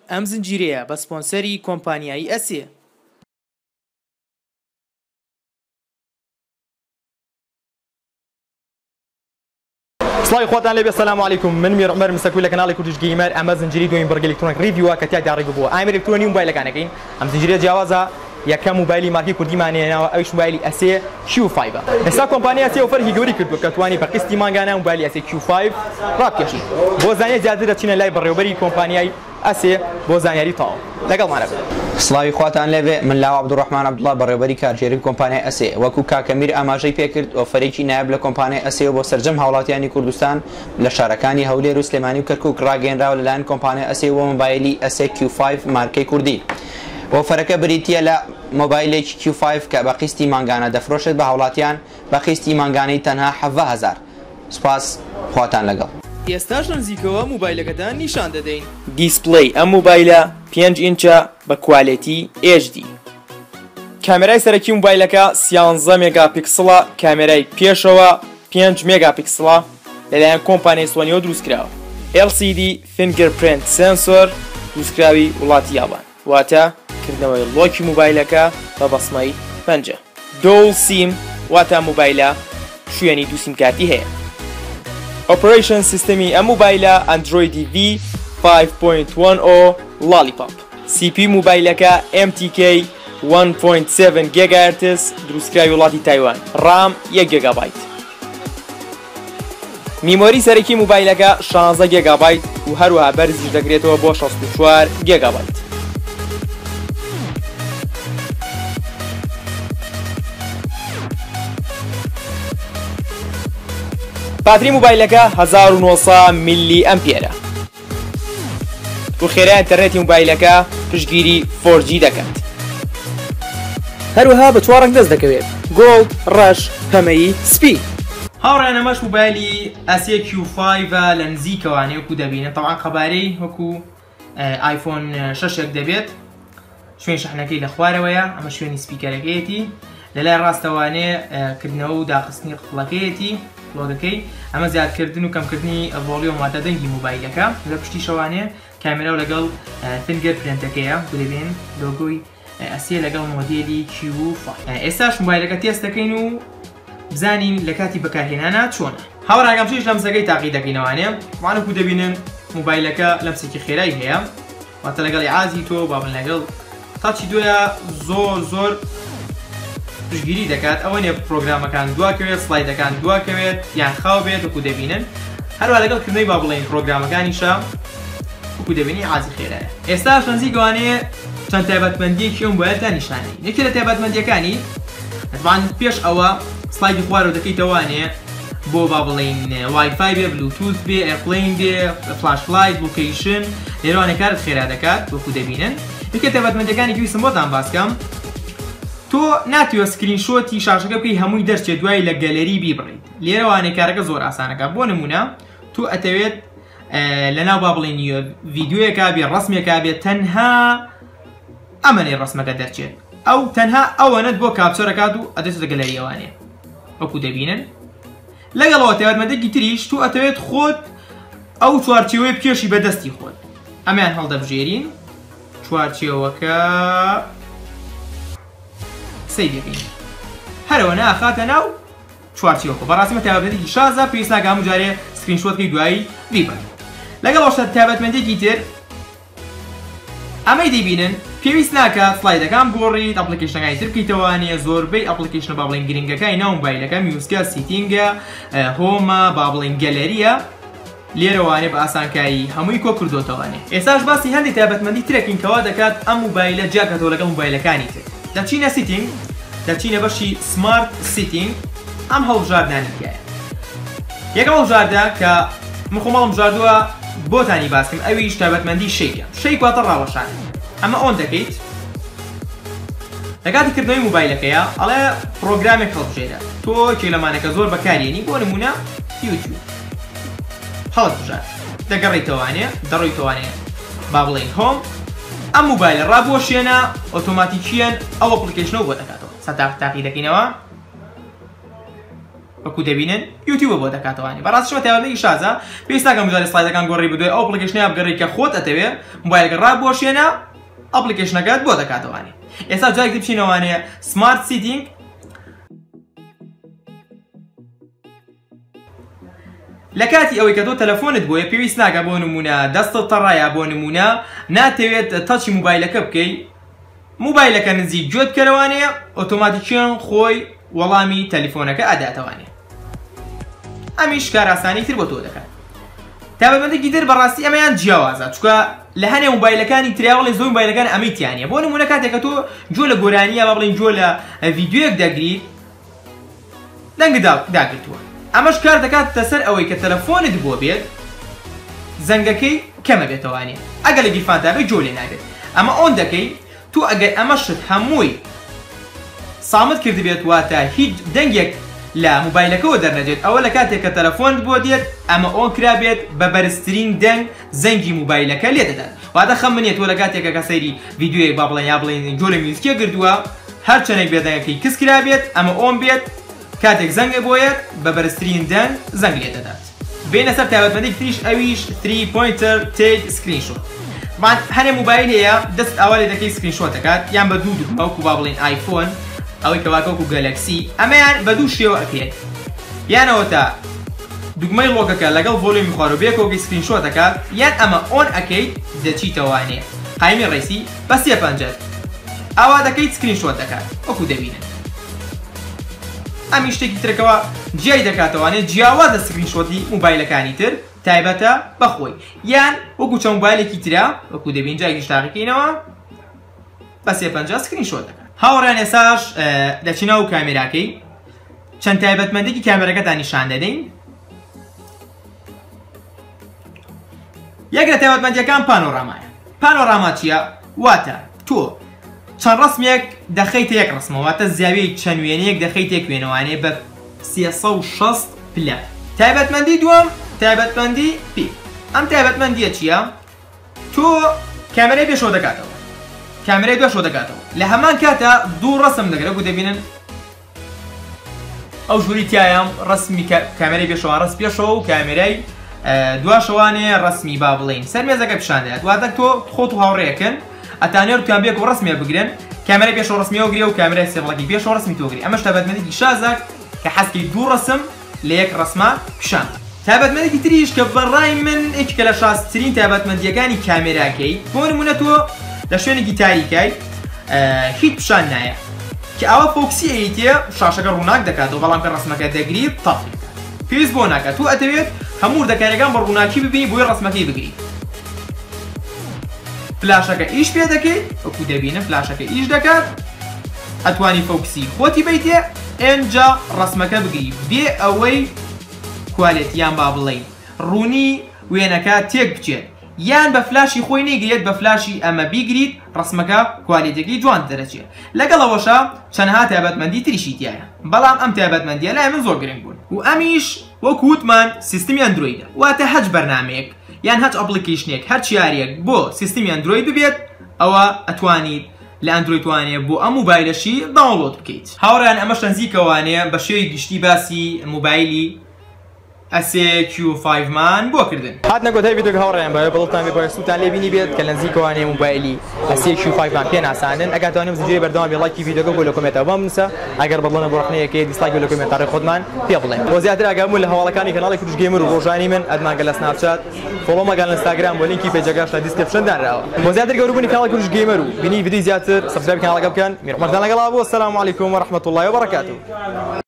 ئەم زنجیرەیە بە سپۆنسەری کۆمپانیایی ئەسێ. سڵاوی خۆتان لێبێ، سەلام عەلەیکوم. من میر عومەر مسەکوی لە کەناڵی کورتیش گەیمەر. ئەمە زنجیری دومین بەرگە ئەلکترۆنیک ریڤیوە کە تیایدا ڕێگە بووە ئامیر ئەلکترۆنی مۆبایلەکانەکەین. ئەم زنجیرە جیاوازە یەکەم مۆبایلی مارکی کوردیمانێناوە، ئەویش مۆبایلی ئەسێ Q5. ئێستا کۆمپانیای ئەسێ ئۆفەرێکی گەوری کردووە کە توانی بە قستی مانگانە مۆبایلی ئەسێ Q5 ڕابکێشین. بۆ زانیاری زیاتر دەچینە لای بەڕێوەبەری کۆمپانیای ئەسێ بۆ زانیاری تەواو. لەگەڵمانە بێت. سڵاوی خواتان لێبێ، من لاو عەبدوڕەحمان عەبدوڵڵا بەڕێوەبەری کارژێری کۆمپانیای ئەسێ. وەکو کاکەمیر ئاماژەی پێکرد ئۆفەرێکی نایب لە کۆمپانیای ئەسێ بۆ سەرجەم هاوڵاتیانی کوردستان لە شارەکانی هەولێر و سلێمانی و کەرکووک ڕاگەیەنراوە لەلایەن کۆمپانیای ئەسێ بۆ مۆبایلی ئەسێ Q5 مارکەی کوردی. ئۆفەرەکە بریتیە لە مۆبایلێکی Q5 کە بە قستی مانگانە دەفرۆشێت بە هاوڵاتیان بە قستی مانگانەی تەنها 70,000. سوپاس، خواتان لەگەڵ. ئێستاش نزیکەوە مۆبایلەکەتان نیشان دەدەین. دیسپلەی ئەم مۆبایلە 5 ئینچە بە کوالێتی HD. کامێرای سەرەکی مۆبایلەکە 13 مێگاپیکسڵە، کامێرای پێشەوە 5 مێگاپیکسڵە لەلایەن کۆمپانیای سۆنیەوە دروستکراوە. LCD fingerprint sensor دروستکراوی وڵاتی یابان، واتە کردنەوەی لۆکی مۆبایلەکە بە بەسمەی پەنجە. Dual SIM واتە مۆبایلە شوێنی دوو سیمکارتی هەیە. Operation سیستەمی ئەم مۆبایلە Android V 5.10 Lollipop. CPU مۆبایلەکە MTK 1.7 GHz دروستکراوی وڵاتی تایوان. RAM 1 GB. میمۆری سەرەکی مۆبایلەکە 16 GB و هەروەها بەرزیش دەکرێتەوە بۆ 64 GB. باتری مۆبایلەکە 1900 میلی ئەمپێرە و خێرای ئینتەرنێتی مۆبایلەکە پشتگیری 4G دەکات. هەروەها بە 4 ڕەنگ دەست دەکەوێت: گۆڵد، ڕەش، پەمەیی، سپی. هاوڕێیان ئەمەش مۆبایلی ئەسێ Q5 لە نزیکەوانێ وەکو دەبینێت. تەواان قەبارەی وەکو آیفۆن 6 دەبێت. شوێن شەحنەکەی لە خوارەوەیە، ئەمە شوێنی سپیکەرەکەیەتی. لەلای ڕاستەوانێ کردنەوە و داخستنی قفڵەکەیەتی لۆگەکەی. ئەمە زیادکردن و کەمکردنی ڤۆلیۆم واتە دەنگی مۆبایلەکە. لە پشتی شەوانێ کامێرا و لەگەڵ فینگەر پرینتەکەیە دەبێن لۆگۆی ئەسێ لەگەڵ مۆدێلی Q5. ئێستاش مۆبایلەکە تێست دەکەین و بزانین لە کاتی بەکارهێنانە چۆنە. هاوڕێگەم چیش لەمسەکەی تاقی دەکەینەوانێ. وانەکو دەبینن مۆبایلەکە لەمسێکی خێرای هەیە، واتە لەگەڵ عازی تۆ بابن لەگەڵ تاچی دوایە زۆر پشتگیری دەکات. ئەوە نێ پرۆگرامەکان دواکەوێت، سلایدەکان دواکەوێت یان خاو بێت وەکو دەبینن. هەروە لەگەڵ کردنەوەی با بڵێن پرۆگرامەکانیشە وەکو دەبینی عازی خێرایە. ئێستا نزیکەوانەیە چەند تایبەتمەندیەکی ئەم مۆبایلتان نیشانەی. یەکێ لە تایبەتمەندیەکانی طبعاً پێش ئەوە سلایدی خوارەوە دەکەیتەوانێ بۆ با بڵێن وایفای بێ، بلوتوث بێ، ئێرپڵین بێ، فلاش لایت، لۆکیشن، لێرەوانێ کارت خێرا دەکات وەکو دەبینن. یەکێ تایبەتمەندیەکانی ویستم بۆتان باسکەم، تۆ ناتوێت سکرین شۆتی شاشەکە بکەی هەمووی دەرچێت دوای لە گەلەری بیبڕیت. لێرەوانێ کارەکە زۆر ئاسانەکە. بۆ نمونە تۆ ئەتەوێت لەناو با بڵێن ڤیدیۆیەکە بێ، ڕەسمێکە بێت، تەنها ئەمەنێ ڕەسمەکە دەرچێت. ئەو تەنها ئەوەنت بۆ کاپچەرەکات و ئەدەچێتە گەلەریەوانێ وەکو دەبینن. لەگەڵەوە تایبەتمەندێکی تریش تۆ ئەتەوێت خۆت ئەو چوارچێوەی بکێشی بەدەستی خۆت. ئەمیان هەڵدەبژێرین چوارچێوەکە سەیدەکەین، هەرەوە ناخاتە ناو چوارچێوەکە. بەڕاستیمە تایبەتمەندێکی شازە پێویست ناکە هەموو جارێ سکرین شۆتکەی دوایی بیبڕین. لەگەڵ ئەوەشە تایبەتمەندێکی تر ئەمەی دەبینن پێویست ناکە سلایدەکان بۆڕیت، ئەپلیکیشنەکانی تر بکەیتەوانێ. زۆربەی ئەپلیکیشنە با بڵێن گرنگەکانی ناو مۆبایلەکە میوزکە، سیتینگە، هۆمە، با بڵێن گەلەریە، لێرەوانێ بە ئاسانکاری هەمووی کۆ کردوتەوانێ. ئێستاش باسی هەندێک تایبەتمەندی ترێکین کەوا دەکات ئەم مۆبایلە جیاکەتەوە لەگەڵ مۆبایلەکانی تر. دەچینە سیتینگ، دەچینە بەشی سمارت سیتینگ. ئەم هەڵبژاردنانی تایە. یەکەم هەڵبژاردە کە من خۆم هەڵبژاردووە بۆتانی باسکەم، ئەویش تایبەتمەندی شەیکە. شەیک واتە ڕاوەشان. ئەمە ئۆن دەکەیت لە کاتی کردنەوەی مۆبایلەکەیە، ئەڵێ پرۆگرامێک هەڵبژێرە. تۆ کێلەمانەکە زۆر بەکارێنی، بۆ نمونە یوتیوب هەڵبژار دەگەڕیتەوانێ، دەڕۆیتەوانێ با بڵێن هۆم. ئەم مۆبایلە ڕابۆشێنە ئۆتۆماتیکیەن ئەو ئەپلیکیشنەوە بۆ دەکاتەوە. سەتاق تاقی دەکەینەوە، وەکو دەبینن یوتیوب بۆ دەکاتەوانی بەڕاستیەوە تایبەتمەندی شازە پێویستە کە مجاری سلایدەکان گۆڕی بدوێ ئەو ئەپلیکیشنە بگەڕی کە خۆت ئەتەوێ موبایلەکە ڕابۆشێنە ئەپلیکیشنەکەت بۆ دەکاتەوانی ئێستا جارێکی بچینەوانەیە سمارت سیتینگ لە کاتی ئەوەی کە تۆ تەلەفۆنت بۆیە پێویست ناکە بۆ نمونە دەستت تەڕایە بۆ نمونە ناتەوێت تەچی موبایلەکە بکەی موبایلەکە نزیک گوێت کەرەوانەیە ئۆتۆماتیکیان خۆی وەڵامی تەلیفۆنەکە ئەداتەوانێ ئەمیش کار ئاسانی تر بۆ تۆ دەکات تایبەتمەندێکی تر بەڕاستی ئەمەیان جیاوازە چونکە لە هەنێ موبایلەکانی تریاوەڵی زۆر موبایلەکان ئەمەیتیانە بۆ نمونە کاتێکە تۆ جۆ لە گۆرانیە با بڵین جۆ لە ڤیدیۆیەک دەگریت دەنگت داگرتووە ئەمەش کار دەکاتە سەر ئەوەی کە تەلەفۆنت بۆ بێت زەنگەکەی کەمە بێتەوانێ ئەگەر لە گیرفانتا بێت جۆ لێ نابێت ئەمە ئۆن دەکەی تو ئەگەر ئەمە شت هەمووی سامت کرد بێت واتە هیچ دەنگێک لە موبایلەکەەوە دەرنەجێت ئەوە لە کاتێک کە تەلەفۆنت بۆ دێت ئەمە ئۆن کرا بێت بە بەرزترین دەنگ زەنگی موبایلەکە لێ دەدات واتە خەم منێت تۆ لە کاتێکە کە سەیری ڤیدیۆیەک با بڵێن یا بڵێن جۆ لە میوزیکە گردووە هەر چەندێک بێدەنگەکەی کەس کرا بێت ئەمە ئۆن بێت کاتێک زەنگە بۆیەت بە بەرزترین دەنگ زەنگ لێ دەدات بینە سەر تایبەتمەندی تریش ئەویش 3 پوینتر تیک سکرین شۆت هەنێ موبایل هەیە دەست ئاوا لێ دەکەی سکرین شۆت دەکات یان بە دوو وەکو با بڵێن ئایفۆن ئەوەی کەواکەوەکو گەلەکسی ئەمەیان بە دوو شێوە ئەکرێت یانەوە تا دوگمەی لۆکەکە لەگەڵ ڤۆلیۆمی خواروبێکەوەکی سکرین شۆت دەکات یان ئەمە ئۆن ئەکەیت دەچیتەوانێ قایمی ڕێسی بە 350 ئاوا دەکەیت سکرین شۆت دەکات وەکو دەبینن ئەمی شتێکی ترەکەوە جیای دەکاتەوانێت جیاوازە سکرین شۆتی موبایلەکانی تر تایبەتە بەخۆی یان وەکو چەند موبایلێکی ترا وەکو دەبین جایکی شتاقیکەینەوە بە 350 سکرین شۆت دەکات هاوڕێن ئێساش دەچینە و کامێراکەی چەند تایبەتمەندێکی کامێرەکەتان نیشان دەدەین یەک لە تایبەتمەندیەکان پانۆرامایە پانۆراما چییە؟ واتە تۆ چەند ڕسمێک دەخەیتە یەک ڕسمەوە واتە زاویەی چەند وێنەیەک دەخەیتە یەک وێنەوانێ بە 360 پلە تایبەتمەندی دووەم تایبەتمەندی پی ئەم تایبەتمەندیە چییە؟ تۆ کامێرەی پێشەوە دەکاتەوە کامێرەی دوێشەوە دەکاتەوە لە هەمان کاتە دوو ڕسم دەگرێت و دەبینن ئەو ژووری تایە ڕسمی کامێرەی پێشەوە ڕست پێشەوە و کامێرەی دواشەوانێ ڕسمی با بڵین سەر مێزەکە پیشاندەیات واتە تۆ خۆت و هاوڕێیەکەن ئەتانێر توانبێک و ڕسمێ بگرن کامێرەی پێشەوە ڕسمیەوە گرێ و کامێرای سێڤڵەکی پێشەوە ڕسمی تۆگری ئەمەش تایبەتمەندێکی شازە کە حەزکەی دوو ڕسم لە یەک ڕسمە پیشان تایبەتمەندێکی تریش کە بەڕای من یەکێکە لە شازترین تایبەتمەندیەکانی کامێراکەی بۆ نمونە تۆ لە شوێنێکی تاریکای هیچ پیشان نایە کە ئەوە فۆکسی ئەیتێ شاشەکە ڕووناک دەکاتەوە بەڵام کە ڕسمەکە دەگریت تەڵی پێویست بۆ ناکات تو ئەتەوێت هەموو دەکارەکان بە ڕووناکی ببینی بۆی ڕسمەکەی بگریت فلاشەکە ئیش پێ دەکەیت وەکو دەبینە فلاشەکە ئیش دەکات ئەتوانی فۆکسی خۆتی بیتێ ئێنجا ڕسمەکە بگری بێ ئەوەی کوالێتیان با بڵێین ڕوونی وێنەکە تێک بچێت یان بە فلاشی خۆی نەیگرێت بە فلاشی ئەمە بیگریت ڕسمەکە کوالێتێکی جوان دەرەچێت لەگەڵەوەشە چەندها تایبەتمەندی تریشی تایە بەڵام ئەم تایبەتمەندیە لای من زۆر گرنگ بوون و ئەمیش وەکو وتمان سیستمی ئەندرویدە واتە هەچ بەرنامەیەک یان هەچ ئەپلیکیشنێک هەر چیارێک بۆ سیستمی ئەندروید ببێت ئەوە ئەتوانیت لە ئەندروید توانێت بۆ ئەم موبایلەشی داونلۆد بکەیت هاوڕێیان ئەمەش نزیکەوانەیە بە شێوەی گشتی باسی موبایلی SAQ5مان بۆ کردن هاتنە گۆتای ڤیدیۆ هاوڕێیان بە بەڵتان بێ سووتان لێ بینی بێت کە لە نزیکەوانەیە موبایلی SAQ5مان پێ ناسانن ئەگەر توانێت زنجیرەی بەردەوام بێ لایکی ڤیدیۆکە بۆ لە کۆمنتەوە بنووسە ئەگەر بەڵێنە بۆ ڕخنەیەکەی دیسلایک بۆ لە کۆمنتاری خۆتمان پێ بڵێن بۆ زیاتر ئاگامون لە هەواڵەکانی کەناڵی کوروش گەیمر و ڕۆژانی من ئەدمانگە لە سناپچات فۆلۆ مەگەن لە ئینستاگرام بۆ لینکی پێجەکەش لە دیسکریپشن دانراوە بۆ زیاتر گەورەبوونی کاناڵی کوروش گەیمر و بینی ڤیدیۆی زیاتر سەبسکرایب کاناڵەکە بکەن میرحمەدان لەگەڵا بوو السلام علیکم ورحمة الله وبركاته